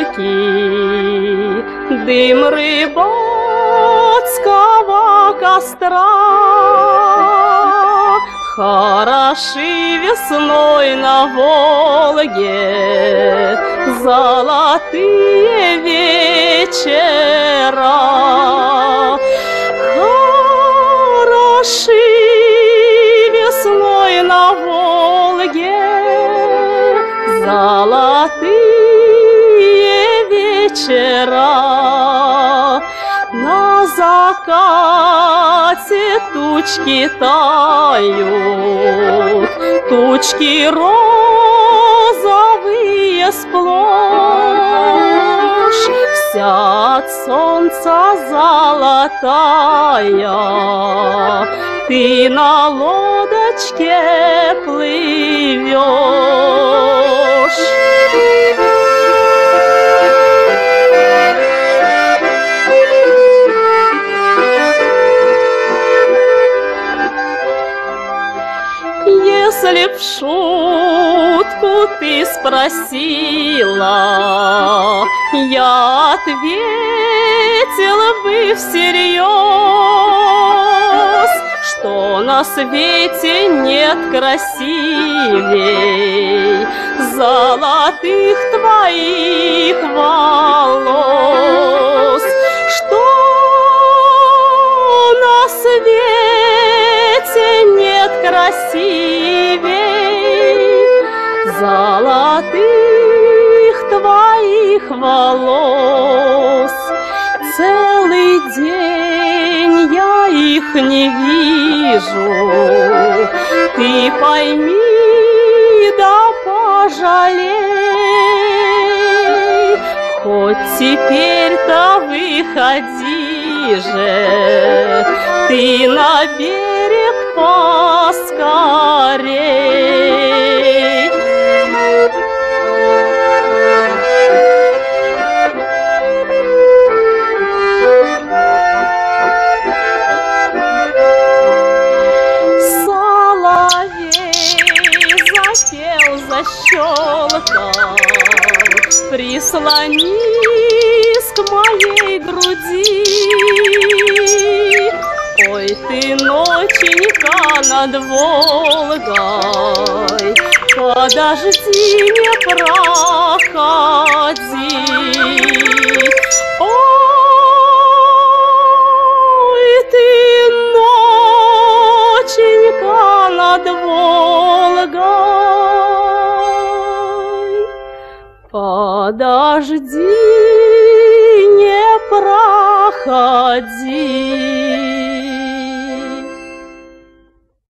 реки, дым рыбацкого костра. Хороши весной на Волге золотые вечера. Хороши весной на Волге золотые вечера. На закате тучки тают, тучки розовые сплошь, вся от солнца золотая, ты на лодочке плывешь. Если б в шутку ты спросила, я ответила бы всерьез, что на свете нет красивей золотых твоих волос, что на свете нет красивей золотых твоих волос. Целый день я их не вижу, ты пойми да пожалей, хоть теперь-то выходи же ты на берег поскорей. Защелкал, прислонись к моей груди. Ой, ты, ноченька над Волгой, подожди, не проходи. Ой, ты, ноченька над Волгой, подожди, не проходи.